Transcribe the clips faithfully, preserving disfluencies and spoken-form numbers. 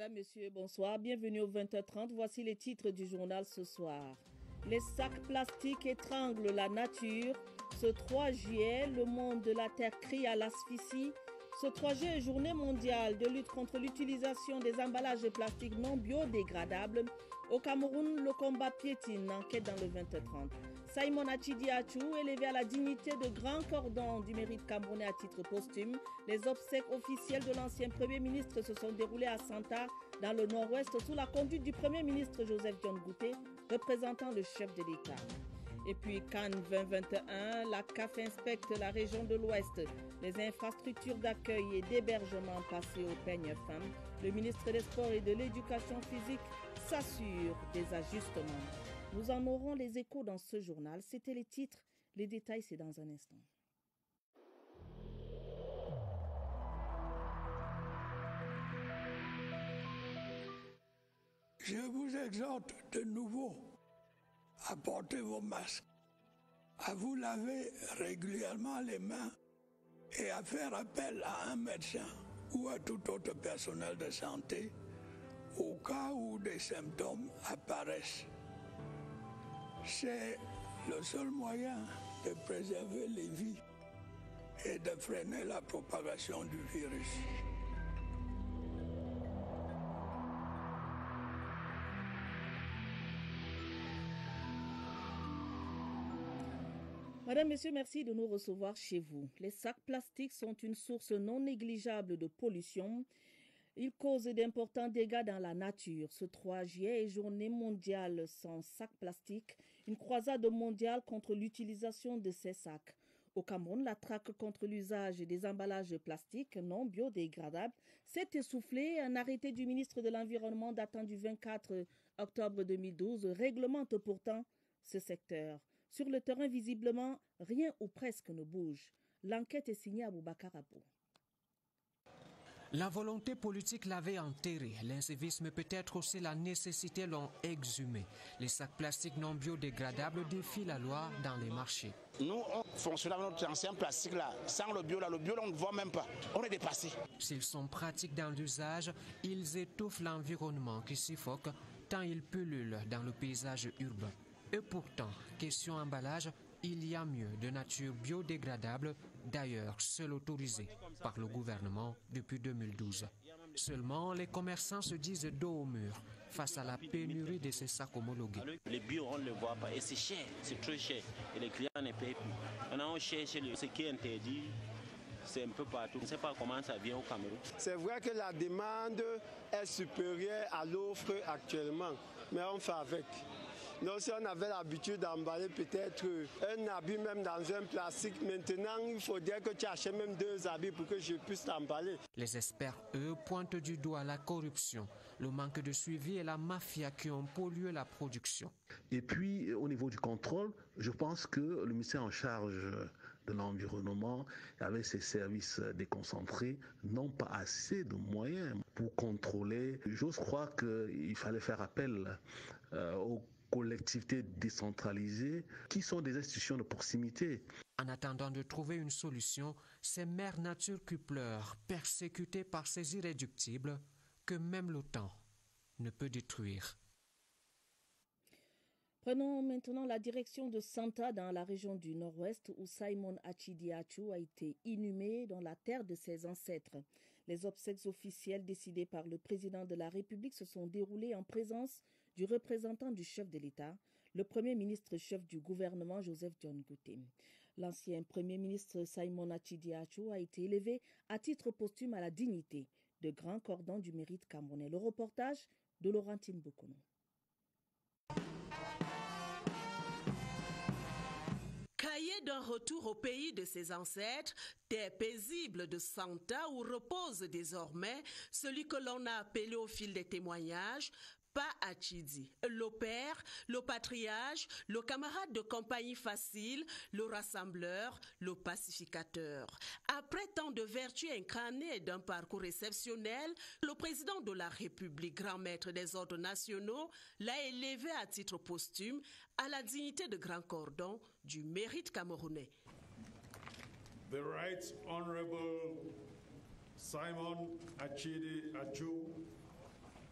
Madame, Monsieur, bonsoir. Bienvenue au vingt heures trente. Voici les titres du journal ce soir. Les sacs plastiques étranglent la nature. Ce trois juillet, le monde de la Terre crie à l'asphyxie. Ce trois juillet est journée mondiale de lutte contre l'utilisation des emballages plastiques non biodégradables. Au Cameroun, le combat piétine. Enquête dans le vingt heures trente. Simon Achidi Achou, élevé à la dignité de grand cordon du mérite camerounais à titre posthume. Les obsèques officielles de l'ancien Premier ministre se sont déroulées à Santa, dans le nord-ouest, sous la conduite du Premier ministre Joseph John Gouté, représentant le chef de l'État. Et puis Cannes vingt vingt et un, la C A F inspecte la région de l'Ouest. Les infrastructures d'accueil et d'hébergement passées au peigne fin. Le ministre des Sports et de l'Éducation physique s'assure des ajustements. Nous en aurons les échos dans ce journal. C'était les titres. Les détails, c'est dans un instant. Je vous exhorte de nouveau à porter vos masques, à vous laver régulièrement les mains et à faire appel à un médecin ou à tout autre personnel de santé au cas où des symptômes apparaissent. C'est le seul moyen de préserver les vies et de freiner la propagation du virus. Madame, Monsieur, merci de nous recevoir chez vous. Les sacs plastiques sont une source non négligeable de pollution. Ils causent d'importants dégâts dans la nature. Ce trois juillet est journée mondiale sans sacs plastiques, une croisade mondiale contre l'utilisation de ces sacs. Au Cameroun, la traque contre l'usage des emballages plastiques non biodégradables s'est essoufflée. Un arrêté du ministre de l'Environnement datant du vingt-quatre octobre deux mille douze réglemente pourtant ce secteur. Sur le terrain, visiblement, rien ou presque ne bouge. L'enquête est signée à Boubacar Abou. La volonté politique l'avait enterré. L'incivisme, peut-être aussi la nécessité, l'ont exhumé. Les sacs plastiques non biodégradables défient la loi dans les marchés. Nous, on fonctionne avec notre ancien plastique là. Sans le bio, là, le bio, là, on ne voit même pas. On est dépassé. S'ils sont pratiques dans l'usage, ils étouffent l'environnement qui suffoque tant ils pullulent dans le paysage urbain. Et pourtant, question emballage, il y a mieux de nature biodégradable, d'ailleurs seul autorisé par le gouvernement depuis deux mille douze. Seulement, les commerçants se disent dos au mur face à la pénurie de ces sacs homologués. Les bio, on ne les voit pas et c'est cher, c'est très cher et les clients ne payent plus. Maintenant, on cherche ce qui est interdit. C'est un peu partout. On ne sait pas comment ça vient au Cameroun. C'est vrai que la demande est supérieure à l'offre actuellement, mais on fait avec. Donc si on avait l'habitude d'emballer peut-être un habit même dans un plastique, maintenant il faudrait que tu achètes même deux habits pour que je puisse t'emballer. Les experts, eux, pointent du doigt la corruption, le manque de suivi et la mafia qui ont pollué la production. Et puis au niveau du contrôle, je pense que le ministère en charge de l'environnement, avec ses services déconcentrés, n'ont pas assez de moyens pour contrôler. J'ose croire qu'il fallait faire appel euh, aux collectivités décentralisées qui sont des institutions de proximité. En attendant de trouver une solution, c'est Mère Nature qui pleure, persécutée par ces irréductibles que même le temps ne peut détruire. Prenons maintenant la direction de Santa dans la région du Nord-Ouest où Simon Achidi Achou a été inhumé dans la terre de ses ancêtres. Les obsèques officielles décidées par le président de la République se sont déroulées en présence du représentant du chef de l'État, le premier ministre chef du gouvernement Joseph John Gouté. L'ancien premier ministre Simon Achidi Achou a été élevé à titre posthume à la dignité de grand cordon du mérite camerounais. Le reportage de Laurentine Bokono. Cahier d'un retour au pays de ses ancêtres, terre paisible de Santa où repose désormais celui que l'on a appelé au fil des témoignages Pa Achidi, le père, le patriarche, le camarade de compagnie facile, le rassembleur, le pacificateur. Après tant de vertus incarnées et d'un parcours exceptionnel, le président de la République, grand maître des ordres nationaux, l'a élevé à titre posthume à la dignité de grand cordon du mérite camerounais. The Right Honorable Simon Achidi Achou,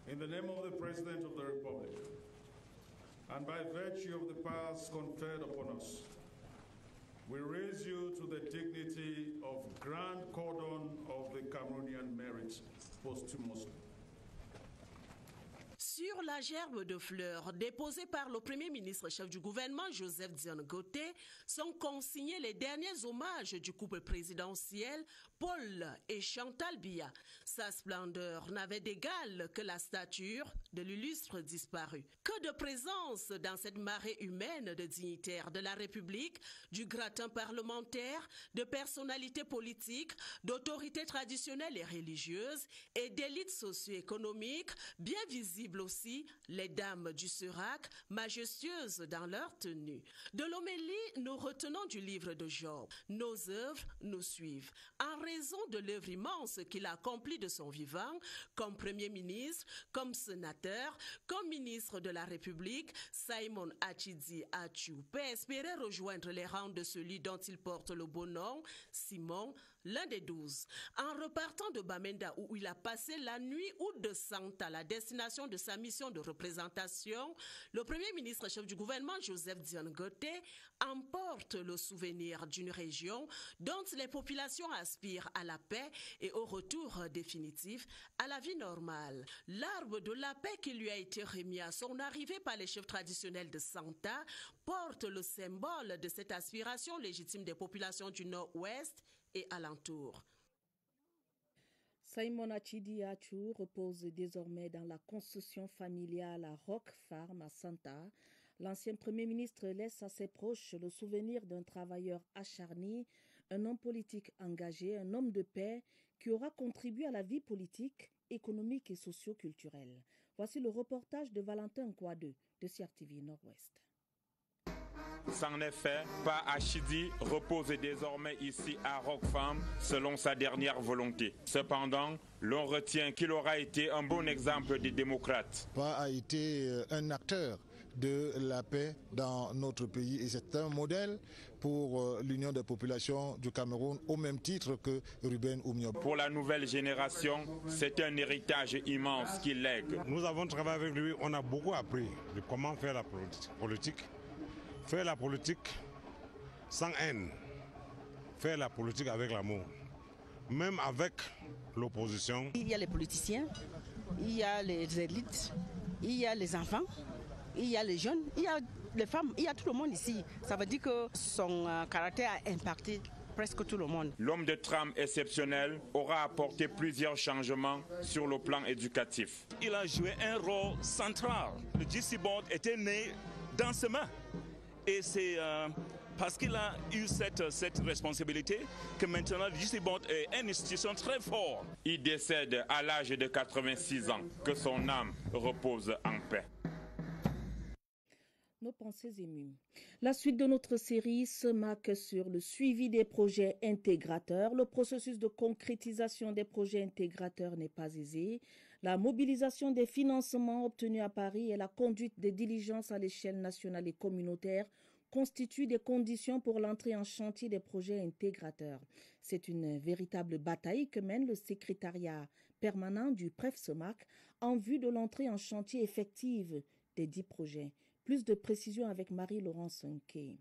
In the name of the President of the Republic, and by virtue of the powers conferred upon us, we raise you to the dignity of Grand Cordon of the Cameroonian Merit posthumously. Sur la gerbe de fleurs déposée par le Premier ministre chef du gouvernement Joseph Dione Goté sont consignés les derniers hommages du couple présidentiel Paul et Chantal Biya. Sa splendeur n'avait d'égal que la stature de l'illustre disparu. Que de présence dans cette marée humaine de dignitaires de la République, du gratin parlementaire, de personnalités politiques, d'autorités traditionnelles et religieuses et d'élites socio-économiques, bien visibles aussi les dames du Serac, majestueuses dans leur tenue. De l'homélie, nous retenons du livre de Job. Nos œuvres nous suivent. En raison de l'œuvre immense qu'il a accomplie de son vivant, comme Premier ministre, comme sénateur, comme ministre de la République, Simon Achidi Achiu peut espérer rejoindre les rangs de celui dont il porte le beau nom, Simon, l'un des douze. En repartant de Bamenda où il a passé la nuit août de Santa, la destination de sa mission de représentation, le Premier ministre chef du gouvernement Joseph Dione Goté emporte le souvenir d'une région dont les populations aspirent à la paix et au retour définitif à la vie normale. L'arbre de la paix qui lui a été remis à son arrivée par les chefs traditionnels de Santa porte le symbole de cette aspiration légitime des populations du Nord-Ouest et alentour. Simon Achidi Achiu repose désormais dans la construction familiale à Rock Farm à Santa. L'ancien Premier ministre laisse à ses proches le souvenir d'un travailleur acharné, un homme politique engagé, un homme de paix qui aura contribué à la vie politique, économique et socio-culturelle. Voici le reportage de Valentin Kouadeu de C R T V Nord-Ouest. En effet, Pa Achidi repose désormais ici à Rock Farm selon sa dernière volonté. Cependant, l'on retient qu'il aura été un bon exemple de démocrate. Pa a été un acteur de la paix dans notre pays et c'est un modèle pour l'union des populations du Cameroun au même titre que Ruben Oumiob. Pour la nouvelle génération, c'est un héritage immense qu'il lègue. Nous avons travaillé avec lui, on a beaucoup appris de comment faire la politique. Faire la politique sans haine, faire la politique avec l'amour, même avec l'opposition. Il y a les politiciens, il y a les élites, il y a les enfants, il y a les jeunes, il y a les femmes, il y a tout le monde ici. Ça veut dire que son euh, caractère a impacté presque tout le monde. L'homme de trame exceptionnel aura apporté plusieurs changements sur le plan éducatif. Il a joué un rôle central. Le G C Bond était né dans ses mains. Et c'est euh, parce qu'il a eu cette, cette responsabilité que maintenant le G C Bond est une institution très forte. Il décède à l'âge de quatre-vingt-six ans. Que son âme repose en paix. Nos pensées émues. La suite de notre série se marque sur le suivi des projets intégrateurs. Le processus de concrétisation des projets intégrateurs n'est pas aisé. La mobilisation des financements obtenus à Paris et la conduite des diligences à l'échelle nationale et communautaire constituent des conditions pour l'entrée en chantier des projets intégrateurs. C'est une véritable bataille que mène le secrétariat permanent du PREFSEMAC en vue de l'entrée en chantier effective des dix projets. Plus de précisions avec Marie-Laurence Nkei.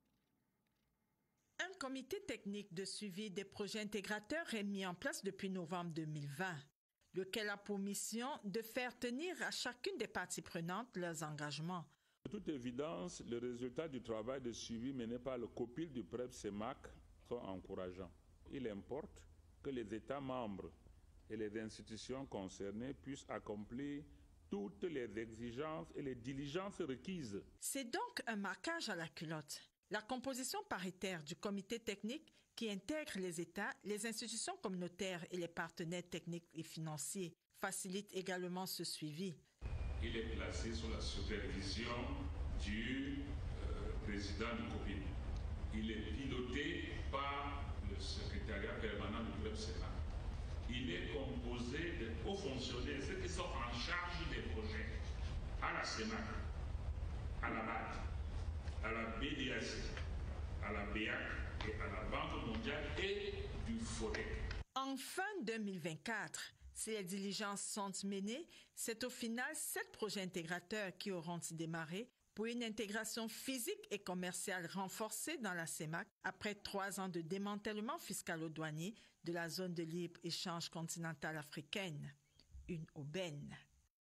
Un comité technique de suivi des projets intégrateurs est mis en place depuis novembre deux mille vingt, lequel a pour mission de faire tenir à chacune des parties prenantes leurs engagements. De toute évidence, les résultats du travail de suivi mené par le COPIL du PREFSEMAC sont encourageants. Il importe que les États membres et les institutions concernées puissent accomplir toutes les exigences et les diligences requises. C'est donc un marquage à la culotte. La composition paritaire du comité technique qui intègre les États, les institutions communautaires et les partenaires techniques et financiers facilite également ce suivi. Il est placé sous la supervision du euh, président du COPIL. Il est piloté par le secrétariat permanent du PREFSEMAC. Il est composé de hauts fonctionnaires, ceux qui sont en charge des projets, à la CEMAC, à la B A C, à la B D A C, à la B A C et à la Banque mondiale et du FODEC. En fin deux mille vingt-quatre, Si les diligences sont menées, c'est au final sept projets intégrateurs qui auront démarré pour une intégration physique et commerciale renforcée dans la C E M A C après trois ans de démantèlement fiscalo-douanier de la zone de libre-échange continentale africaine. Une aubaine.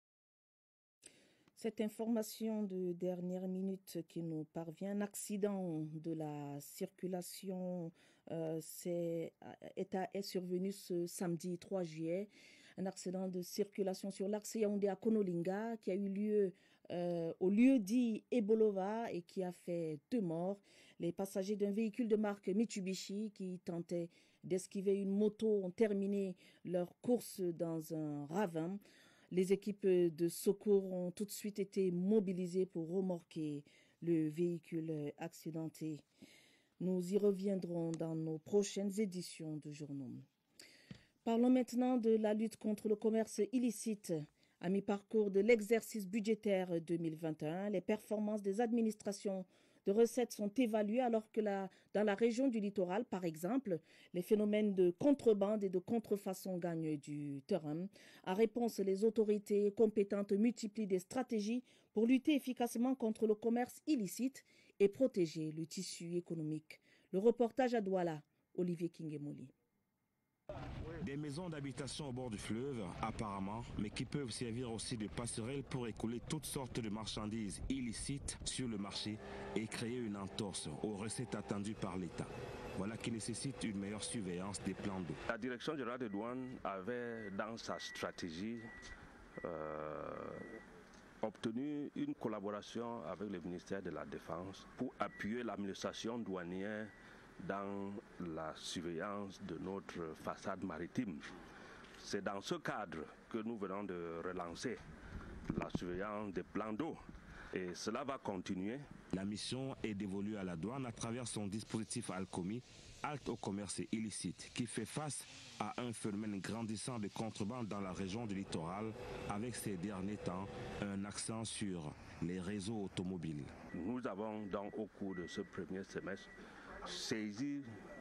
Cette information de dernière minute qui nous parvient, un accident de la circulation euh, est, est survenu ce samedi trois juillet. Un accident de circulation sur l'axe Yaoundé à Konolinga qui a eu lieu euh, au lieu dit Ebolova et qui a fait deux morts. Les passagers d'un véhicule de marque Mitsubishi qui tentaient d'esquiver une moto ont terminé leur course dans un ravin. Les équipes de secours ont tout de suite été mobilisées pour remorquer le véhicule accidenté. Nous y reviendrons dans nos prochaines éditions de journaux. Parlons maintenant de la lutte contre le commerce illicite. À mi-parcours de l'exercice budgétaire deux mille vingt et un, les performances des administrations de recettes sont évaluées alors que la, dans la région du littoral, par exemple, les phénomènes de contrebande et de contrefaçon gagnent du terrain. En réponse, les autorités compétentes multiplient des stratégies pour lutter efficacement contre le commerce illicite et protéger le tissu économique. Le reportage à Douala, Olivier Kingemoli. Des maisons d'habitation au bord du fleuve, apparemment, mais qui peuvent servir aussi de passerelles pour écouler toutes sortes de marchandises illicites sur le marché et créer une entorse aux recettes attendues par l'État. Voilà qui nécessite une meilleure surveillance des plans d'eau. La direction générale des douanes avait dans sa stratégie euh, obtenu une collaboration avec le ministère de la Défense pour appuyer l'administration douanière dans la surveillance de notre façade maritime. C'est dans ce cadre que nous venons de relancer la surveillance des plans d'eau et cela va continuer. La mission est dévolue à la douane à travers son dispositif Alcomi, Halte au commerce illicite, qui fait face à un phénomène grandissant de contrebande dans la région du littoral avec ces derniers temps un accent sur les réseaux automobiles. Nous avons donc au cours de ce premier semestre saisi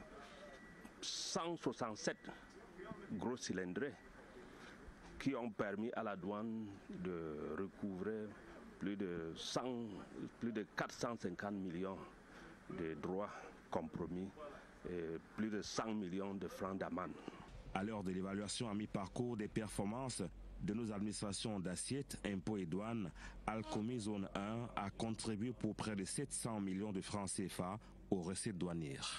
cent soixante-sept gros cylindrés qui ont permis à la douane de recouvrer plus de, cent, plus de quatre cent cinquante millions de droits compromis et plus de cent millions de francs d'amende. À l'heure de l'évaluation à mi-parcours des performances de nos administrations d'assiette, impôts et douanes, Alcomi Zone un a contribué pour près de sept cents millions de francs C F A aux recettes douanières.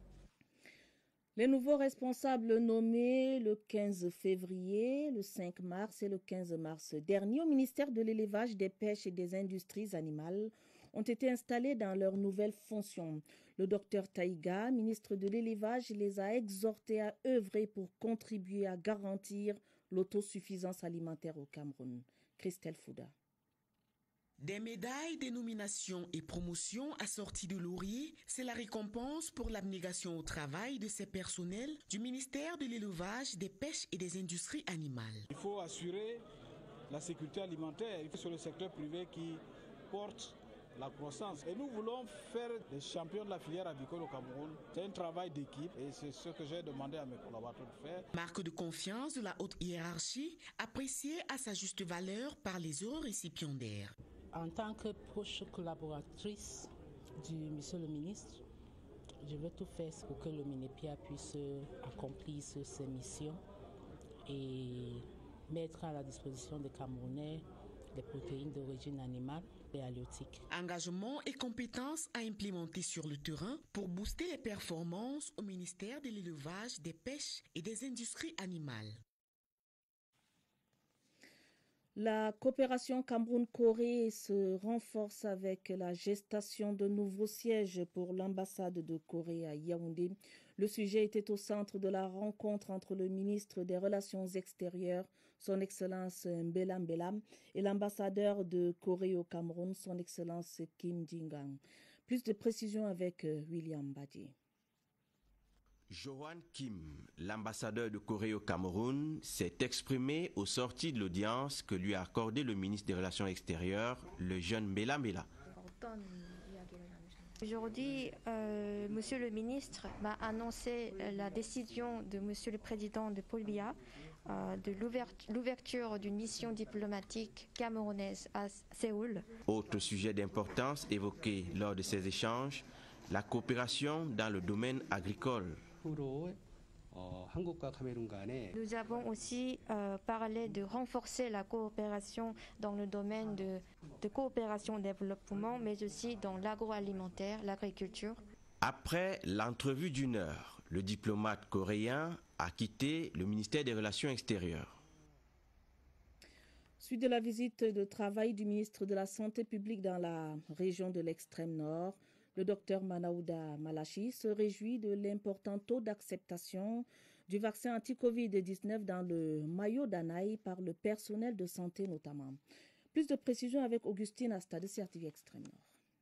Les nouveaux responsables nommés le quinze février, le cinq mars et le quinze mars dernier au ministère de l'Élevage, des Pêches et des Industries animales ont été installés dans leurs nouvelles fonctions. Le docteur Taïga, ministre de l'Élevage, les a exhortés à œuvrer pour contribuer à garantir l'autosuffisance alimentaire au Cameroun. Christelle Fouda. Des médailles, des nominations et promotions assorties de lauriers, c'est la récompense pour l'abnégation au travail de ces personnels du ministère de l'Élevage, des Pêches et des Industries animales. Il faut assurer la sécurité alimentaire. Il faut sur le secteur privé qui porte la croissance. Et nous voulons faire des champions de la filière avicole au Cameroun. C'est un travail d'équipe et c'est ce que j'ai demandé à mes collaborateurs de faire. Marque de confiance de la haute hiérarchie, appréciée à sa juste valeur par les heureux récipiendaires. En tant que proche collaboratrice du monsieur le ministre, je veux tout faire pour que le Minépia puisse accomplir ses missions et mettre à la disposition des Camerounais des protéines d'origine animale et halieutique. Engagement et compétences à implémenter sur le terrain pour booster les performances au ministère de l'Élevage, des Pêches et des Industries animales. La coopération Cameroun-Corée se renforce avec la gestation de nouveaux sièges pour l'ambassade de Corée à Yaoundé. Le sujet était au centre de la rencontre entre le ministre des Relations extérieures, son Excellence Mbela Mbela, et l'ambassadeur de Corée au Cameroun, son Excellence Kim Jin-gang. Plus de précisions avec William Badier. Johan Kim, l'ambassadeur de Corée au Cameroun, s'est exprimé au sorti de l'audience que lui a accordé le ministre des Relations extérieures, le jeune Mbela Mbela. Aujourd'hui, euh, Monsieur le ministre m'a annoncé la décision de Monsieur le président de Paul Biya euh, de l'ouverture d'une mission diplomatique camerounaise à Séoul. Autre sujet d'importance évoqué lors de ces échanges, la coopération dans le domaine agricole. Nous avons aussi euh, parlé de renforcer la coopération dans le domaine de, de coopération développement, mais aussi dans l'agroalimentaire, l'agriculture. Après l'entrevue d'une heure, le diplomate coréen a quitté le ministère des Relations extérieures. Suite de la visite de travail du ministre de la Santé publique dans la région de l'extrême nord, le docteur Manaouda Malachi se réjouit de l'important taux d'acceptation du vaccin anti-covid dix-neuf dans le maillot d'Anaï par le personnel de santé notamment. Plus de précisions avec Augustine Asta de C R T V Extrême Nord.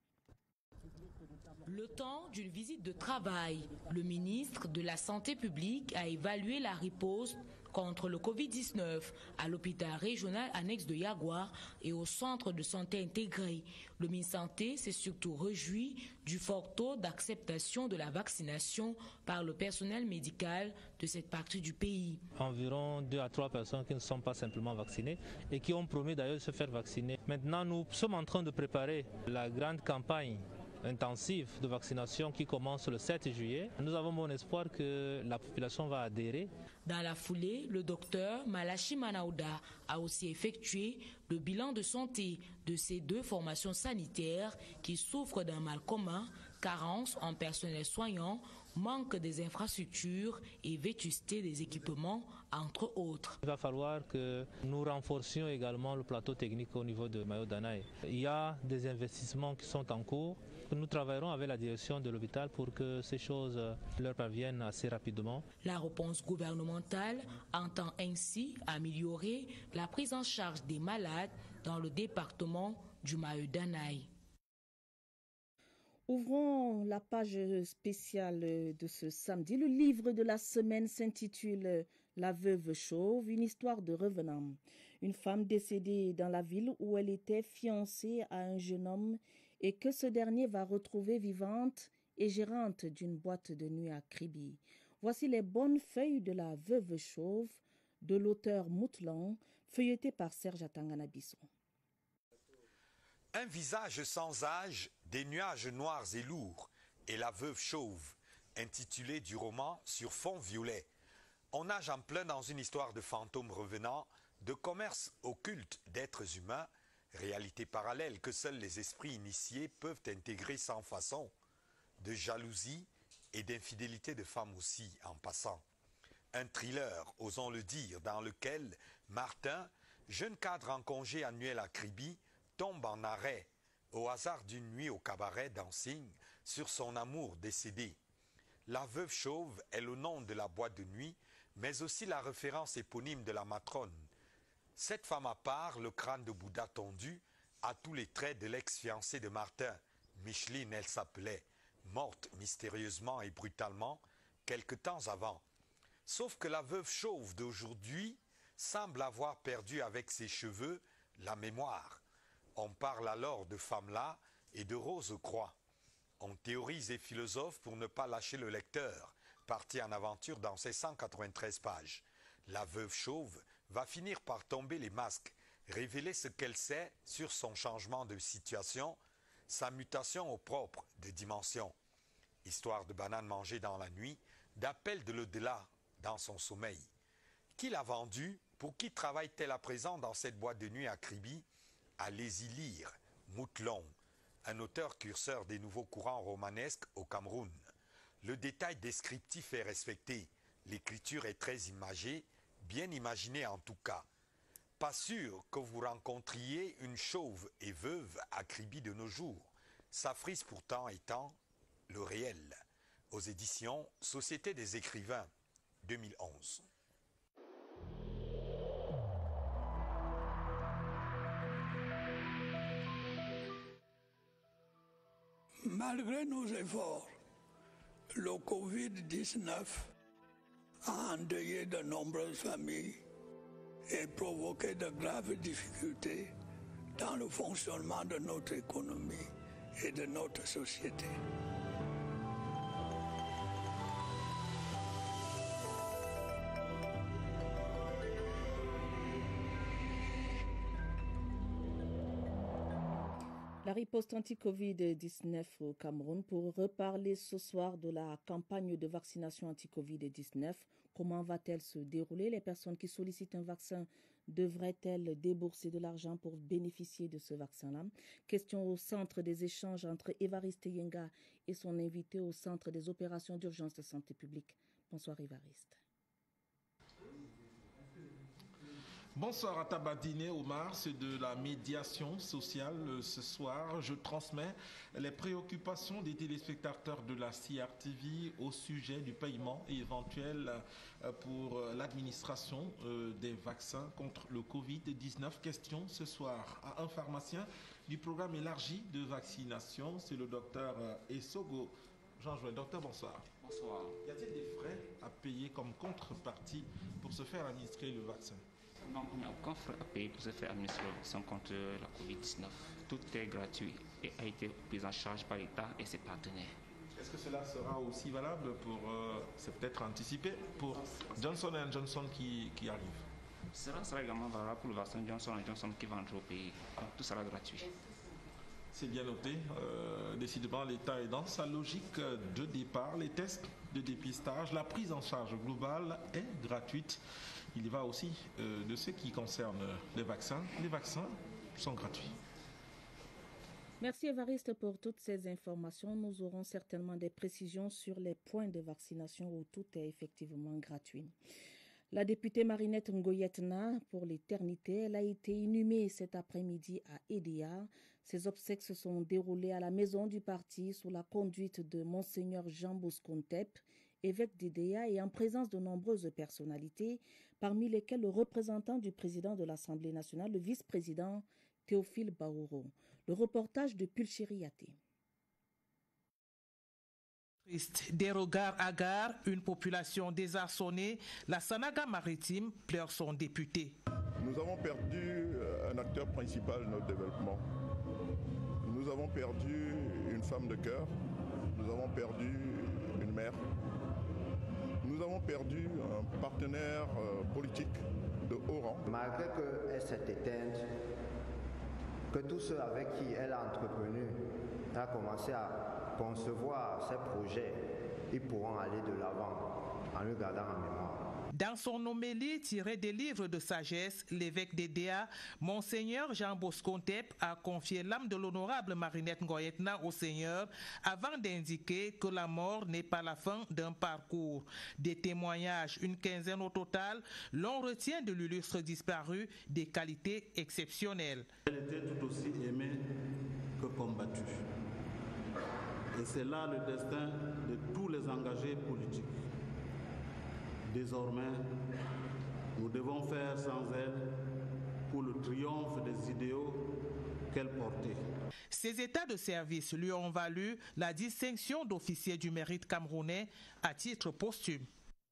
Le temps d'une visite de travail, le ministre de la Santé publique a évalué la riposte contre le covid dix-neuf à l'hôpital régional annexe de Yaguar et au centre de santé intégré. Le ministre Santé s'est surtout réjoui du fort taux d'acceptation de la vaccination par le personnel médical de cette partie du pays. Environ deux à trois personnes qui ne sont pas simplement vaccinées et qui ont promis d'ailleurs de se faire vacciner. Maintenant, nous sommes en train de préparer la grande campagne intensive de vaccination qui commence le sept juillet. Nous avons bon espoir que la population va adhérer. Dans la foulée, le docteur Malachi Manaouda a aussi effectué le bilan de santé de ces deux formations sanitaires qui souffrent d'un mal commun, carence en personnel soignant, manque des infrastructures et vétusté des équipements, entre autres. Il va falloir que nous renforcions également le plateau technique au niveau de Mayo Danaï. Il y a des investissements qui sont en cours. Nous travaillerons avec la direction de l'hôpital pour que ces choses leur parviennent assez rapidement. La réponse gouvernementale entend ainsi améliorer la prise en charge des malades dans le département du Mayo Danaï. Ouvrons la page spéciale de ce samedi. Le livre de la semaine s'intitule « La veuve chauve, une histoire de revenant ». Une femme décédée dans la ville où elle était fiancée à un jeune homme et que ce dernier va retrouver vivante et gérante d'une boîte de nuit à Kribi. Voici les bonnes feuilles de La veuve chauve de l'auteur Moutlan, feuilleté par Serge Atangana-Bisson. Un visage sans âge, des nuages noirs et lourds, et la veuve chauve, intitulée du roman Sur fond violet. On nage en plein dans une histoire de fantômes revenants, de commerce occulte d'êtres humains, réalité parallèle que seuls les esprits initiés peuvent intégrer sans façon, de jalousie et d'infidélité de femmes aussi en passant. Un thriller, osons le dire, dans lequel Martin, jeune cadre en congé annuel à Kribi, tombe en arrêt, au hasard d'une nuit au cabaret dancing, sur son amour décédé. La veuve chauve est le nom de la boîte de nuit, mais aussi la référence éponyme de la matrone. Cette femme à part, le crâne de Bouddha tondu, a tous les traits de l'ex-fiancée de Martin. Micheline, elle s'appelait, morte mystérieusement et brutalement, quelque temps avant. Sauf que la veuve chauve d'aujourd'hui semble avoir perdu avec ses cheveux la mémoire. On parle alors de femme-là et de Rose-Croix. On théorise et philosophe pour ne pas lâcher le lecteur, parti en aventure dans ses cent quatre-vingt-treize pages. La veuve chauve va finir par tomber les masques, révéler ce qu'elle sait sur son changement de situation, sa mutation au propre de dimension. Histoire de banane mangée dans la nuit, d'appel de l'au-delà dans son sommeil. Qui l'a vendue? Pour qui travaille-t-elle à présent dans cette boîte de nuit à Kribi? Allez-y lire Moutlan, un auteur curseur des nouveaux courants romanesques au Cameroun. Le détail descriptif est respecté, l'écriture est très imagée, bien imaginée en tout cas. Pas sûr que vous rencontriez une chauve et veuve à Kribi de nos jours, sa frise pourtant étant le réel. Aux éditions Société des écrivains, deux mille onze. Malgré nos efforts, le covid dix-neuf a endeuillé de nombreuses familles et provoqué de graves difficultés dans le fonctionnement de notre économie et de notre société. La riposte anti-Covid dix-neuf au Cameroun. Pour reparler ce soir de la campagne de vaccination anti-Covid dix-neuf, comment va-t-elle se dérouler? Les personnes qui sollicitent un vaccin devraient-elles débourser de l'argent pour bénéficier de ce vaccin-là? Question au centre des échanges entre Évariste Yenga et son invité au centre des opérations d'urgence de santé publique. Bonsoir Évariste. Bonsoir à Tabadine Omar, c'est de la médiation sociale ce soir. Je transmets les préoccupations des téléspectateurs de la C R T V au sujet du paiement éventuel pour l'administration des vaccins contre le Covid dix-neuf. Question ce soir à un pharmacien du programme élargi de vaccination, c'est le docteur Essogo Jean-Jouet. Docteur, bonsoir. Bonsoir. Y a-t-il des frais à payer comme contrepartie pour se faire administrer le vaccin? Non, il n'y a aucun frais à payer pour se faire administrer le vaccin contre la Covid dix-neuf. Tout est gratuit et a été pris en charge par l'État et ses partenaires. Est-ce que cela sera aussi valable pour, euh, c'est peut-être anticipé, pour Johnson and Johnson qui, qui arrive? Cela sera également valable pour le vaccin Johnson and Johnson qui va entrer au pays. Donc, tout sera gratuit. C'est bien noté. Euh, décidément, l'État est dans sa logique de départ. Les tests de dépistage, la prise en charge globale est gratuite. Il y va aussi euh, de ce qui concerne les vaccins. Les vaccins sont gratuits. Merci Évariste pour toutes ces informations. Nous aurons certainement des précisions sur les points de vaccination où tout est effectivement gratuit. La députée Marinette Ngoyetna, pour l'éternité, elle a été inhumée cet après-midi à Edea. Ses obsèques se sont déroulées à la maison du parti sous la conduite de Monseigneur Jean Boscontep, évêque d'Edea, et en présence de nombreuses personnalités, parmi lesquelles le représentant du président de l'Assemblée nationale, le vice-président Théophile Baouro. Le reportage de Pulchériaté. Des regards hagards, une population désarçonnée, la Sanaga maritime pleure son député. Nous avons perdu un acteur principal de notre développement. Nous avons perdu une femme de cœur, nous avons perdu une mère, nous avons perdu un partenaire politique de haut rang. Malgré qu'elle s'est éteinte, que tous ceux avec qui elle a entrepreneur a commencé à concevoir ses projets, ils pourront aller de l'avant en le gardant en mémoire. Dans son homélie tirée des livres de sagesse, l'évêque d'Edea, Monseigneur Jean Boscontep, a confié l'âme de l'honorable Marinette Ngoyetna au Seigneur avant d'indiquer que la mort n'est pas la fin d'un parcours. Des témoignages, une quinzaine au total, l'on retient de l'illustre disparu des qualités exceptionnelles. Elle était tout aussi aimée que combattue. Et c'est là le destin de tous les engagés politiques. Désormais, nous devons faire sans elle pour le triomphe des idéaux qu'elle portait. Ces états de service lui ont valu la distinction d'officier du mérite camerounais à titre posthume.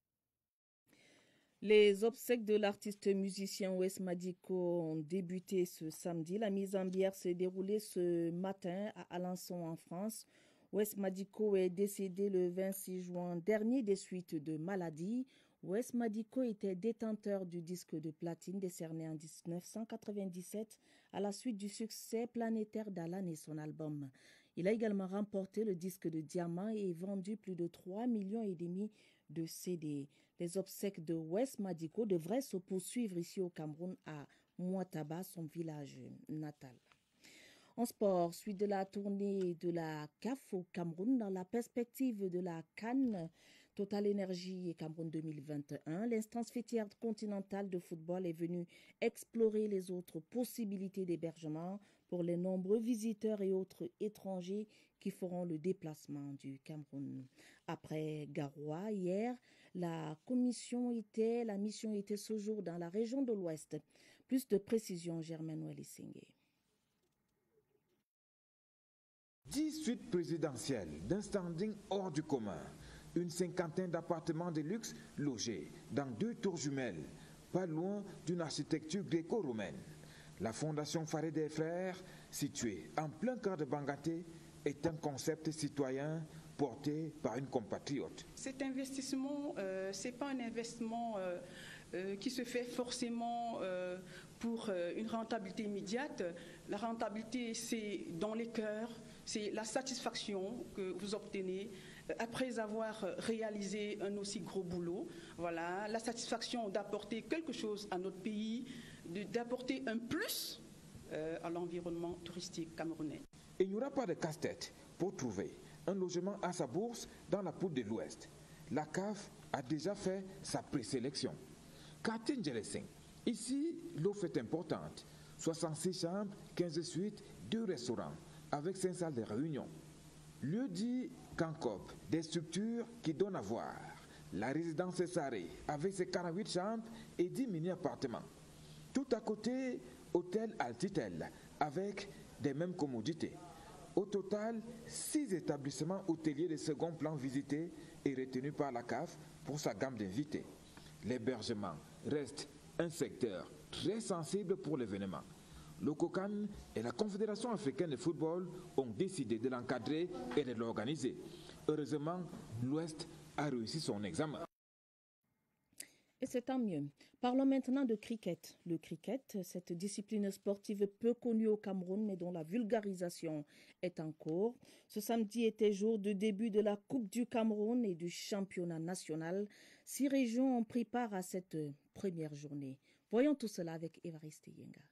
Les obsèques de l'artiste musicien Wes Madiko ont débuté ce samedi. La mise en bière s'est déroulée ce matin à Alençon en France. Wes Madiko est décédé le vingt-six juin dernier des suites de maladie. Wes Madiko était détenteur du disque de platine décerné en mille neuf cent quatre-vingt-dix-sept à la suite du succès planétaire d'Alan et son album. Il a également remporté le disque de diamant et vendu plus de trois millions et demi de C D. Les obsèques de Wes Madiko devraient se poursuivre ici au Cameroun à Mouataba, son village natal. En sport, suite de la tournée de la C A F au Cameroun dans la perspective de la CAN Total Energy et Cameroun deux mille vingt et un, l'instance fêtière continentale de football est venue explorer les autres possibilités d'hébergement pour les nombreux visiteurs et autres étrangers qui feront le déplacement du Cameroun. Après Garoua, hier, la commission était, la mission était ce jour dans la région de l'Ouest. Plus de précisions, Germaine Wellissingé. dix suites présidentielles d'un standing hors du commun. Une cinquantaine d'appartements de luxe logés dans deux tours jumelles, pas loin d'une architecture gréco-romaine. La fondation Faré des Frères, située en plein cœur de Bangaté, est un concept citoyen porté par une compatriote. Cet investissement, euh, ce n'est pas un investissement euh, euh, qui se fait forcément euh, pour euh, une rentabilité immédiate. La rentabilité, c'est dans les cœurs, c'est la satisfaction que vous obtenez euh, après avoir réalisé un aussi gros boulot. Voilà, la satisfaction d'apporter quelque chose à notre pays, d'apporter un plus euh, à l'environnement touristique camerounais. Il n'y aura pas de casse-tête pour trouver un logement à sa bourse dans la poudre de l'Ouest. La C A F a déjà fait sa présélection. Quartier Djelessing. Ici, l'offre est importante. soixante-six chambres, quinze suites, deux restaurants, avec cinq salles de réunion. Lieu dit Cancop, des structures qui donnent à voir. La résidence Saré, avec ses quarante-huit chambres et dix mini-appartements. Tout à côté, hôtel Altitel, avec des mêmes commodités. Au total, six établissements hôteliers de second plan visités et retenus par la C A F pour sa gamme d'invités. L'hébergement reste un secteur très sensible pour l'événement. Le COCAN et la Confédération africaine de football ont décidé de l'encadrer et de l'organiser. Heureusement, l'Ouest a réussi son examen. Et c'est tant mieux. Parlons maintenant de cricket. Le cricket, cette discipline sportive peu connue au Cameroun, mais dont la vulgarisation est en cours. Ce samedi était jour de début de la Coupe du Cameroun et du championnat national. Six régions ont pris part à cette première journée. Voyons tout cela avec Évariste Yenga.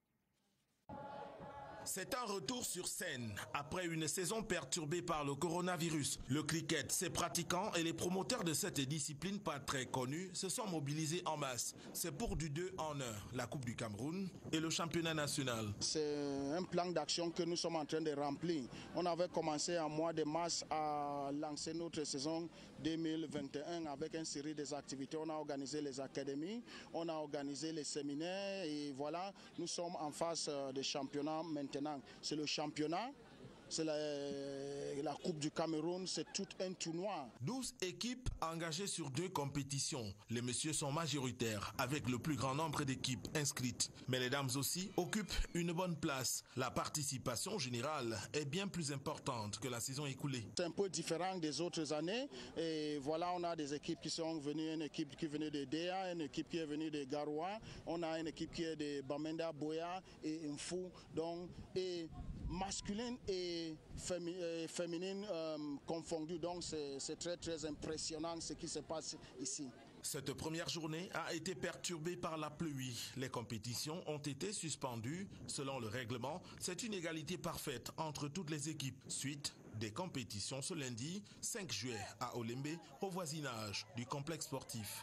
C'est un retour sur scène après une saison perturbée par le coronavirus. Le cricket, ses pratiquants et les promoteurs de cette discipline pas très connue se sont mobilisés en masse. C'est pour du deux en un, la Coupe du Cameroun et le championnat national. C'est un plan d'action que nous sommes en train de remplir. On avait commencé en mois de mars à lancer notre saison deux mille vingt et un avec une série d'activités. On a organisé les académies, on a organisé les séminaires et voilà, nous sommes en phase de championnat maintenant. C'est le championnat, c'est la, la Coupe du Cameroun, c'est tout un tournoi. douze équipes engagées sur deux compétitions. Les messieurs sont majoritaires, avec le plus grand nombre d'équipes inscrites. Mais les dames aussi occupent une bonne place. La participation générale est bien plus importante que la saison écoulée. C'est un peu différent des autres années. Et voilà, on a des équipes qui sont venues, une équipe qui venait de D A, une équipe qui est venue de Garoua, on a une équipe qui est de Bamenda, Boya et Mfou. Donc, et masculine et féminine euh, confondues. Donc c'est très très impressionnant ce qui se passe ici. Cette première journée a été perturbée par la pluie. Les compétitions ont été suspendues. Selon le règlement, c'est une égalité parfaite entre toutes les équipes. Suite des compétitions ce lundi, cinq juillet à Olembe, au voisinage du complexe sportif.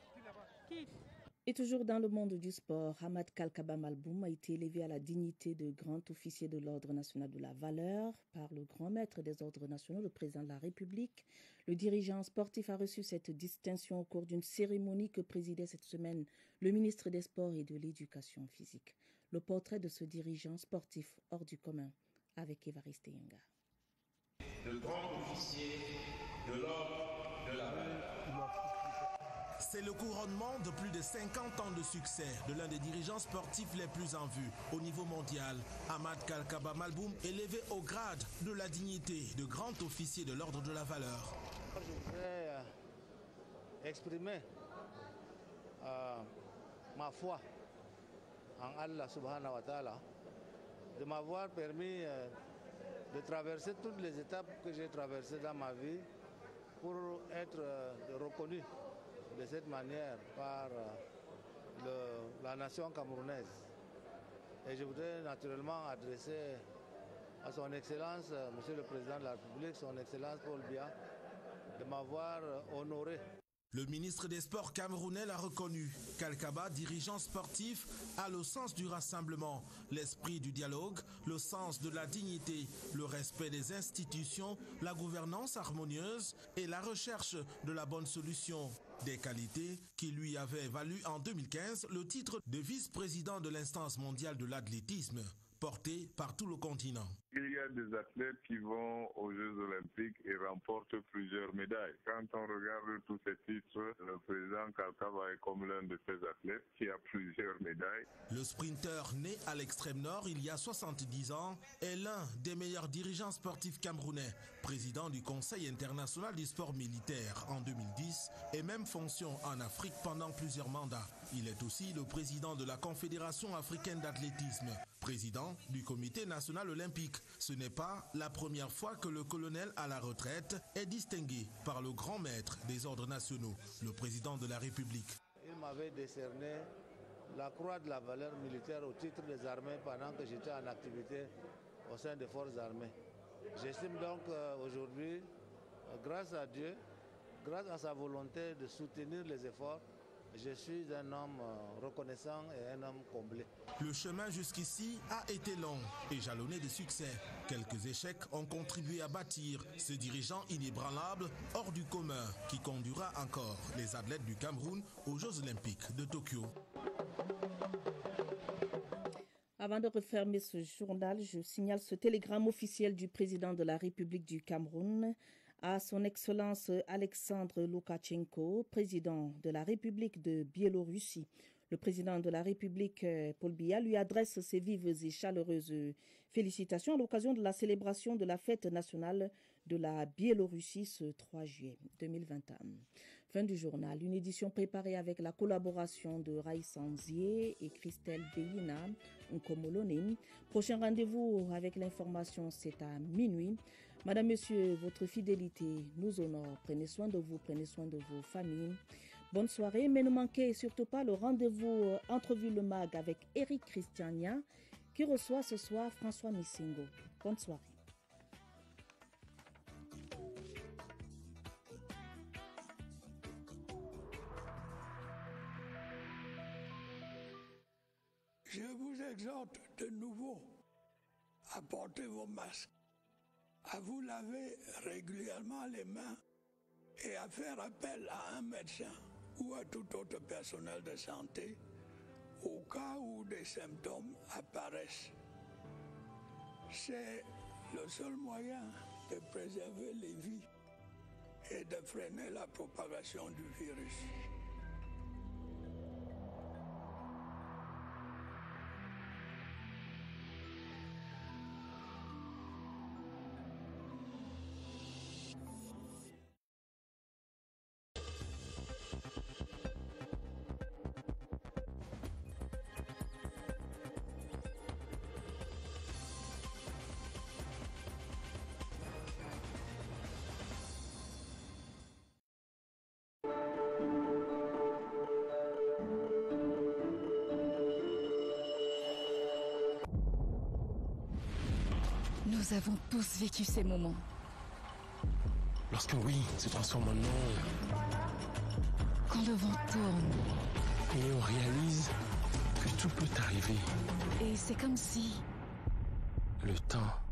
Et toujours dans le monde du sport, Ahmad Kalkaba Malboum a été élevé à la dignité de grand officier de l'Ordre national de la valeur par le grand maître des ordres nationaux, le président de la République. Le dirigeant sportif a reçu cette distinction au cours d'une cérémonie que présidait cette semaine le ministre des Sports et de l'Éducation physique. Le portrait de ce dirigeant sportif hors du commun avec Évariste Yenga. Le grand officier de l'Ordre de la valeur. C'est le couronnement de plus de cinquante ans de succès de l'un des dirigeants sportifs les plus en vue au niveau mondial. Ahmad Kalkaba Malboum, élevé au grade de la dignité de grand officier de l'Ordre de la valeur. Je voudrais exprimer euh, ma foi en Allah subhanahu wa ta'ala de m'avoir permis euh, de traverser toutes les étapes que j'ai traversées dans ma vie pour être euh, reconnu de cette manière par le, la nation camerounaise. Et je voudrais naturellement adresser à son Excellence, Monsieur le Président de la République, son Excellence Paul Biya, de m'avoir honoré. Le ministre des Sports camerounais l'a reconnu. Kalkaba, dirigeant sportif, a le sens du rassemblement, l'esprit du dialogue, le sens de la dignité, le respect des institutions, la gouvernance harmonieuse et la recherche de la bonne solution. Des qualités qui lui avaient valu en deux mille quinze le titre de vice-président de l'instance mondiale de l'athlétisme, porté par tout le continent. Il y a des athlètes qui vont aux Jeux Olympiques et remportent plusieurs médailles. Quand on regarde tous ces titres, le président Kalkaba est comme l'un de ces athlètes qui a plusieurs médailles. Le sprinter né à l'extrême nord il y a soixante-dix ans est l'un des meilleurs dirigeants sportifs camerounais, président du Conseil international du sport militaire en deux mille dix et même fonction en Afrique pendant plusieurs mandats. Il est aussi le président de la Confédération africaine d'athlétisme, président du Comité national olympique. Ce n'est pas la première fois que le colonel à la retraite est distingué par le grand maître des ordres nationaux, le président de la République. Il m'avait décerné la croix de la valeur militaire au titre des armées pendant que j'étais en activité au sein des forces armées. J'estime donc euh, aujourd'hui, euh, grâce à Dieu, grâce à sa volonté de soutenir les efforts, je suis un homme euh, reconnaissant et un homme comblé. Le chemin jusqu'ici a été long et jalonné de succès. Quelques échecs ont contribué à bâtir ce dirigeant inébranlable hors du commun qui conduira encore les athlètes du Cameroun aux Jeux Olympiques de Tokyo. Avant de refermer ce journal, je signale ce télégramme officiel du président de la République du Cameroun à son Excellence Alexandre Loukachenko, président de la République de Biélorussie. Le président de la République, Paul Biya, lui adresse ses vives et chaleureuses félicitations à l'occasion de la célébration de la fête nationale de la Biélorussie ce trois juillet deux mille vingt et un. Fin du journal, une édition préparée avec la collaboration de Raïs Anzier et Christelle Beyina Nkomolone. Prochain rendez-vous avec l'information, c'est à minuit. Madame, Monsieur, votre fidélité nous honore. Prenez soin de vous, prenez soin de vos familles. Bonne soirée, mais ne manquez surtout pas le rendez-vous Entrevue le Mag avec Eric Christiania qui reçoit ce soir François Missingo. Bonne soirée. Je vous exhorte de nouveau à porter vos masques, à vous laver régulièrement les mains et à faire appel à un médecin ou à tout autre personnel de santé au cas où des symptômes apparaissent. C'est le seul moyen de préserver les vies et de freiner la propagation du virus. Nous avons tous vécu ces moments. Lorsqu'un oui se transforme en non. Quand le vent tourne. Et on réalise que tout peut arriver. Et c'est comme si... Le temps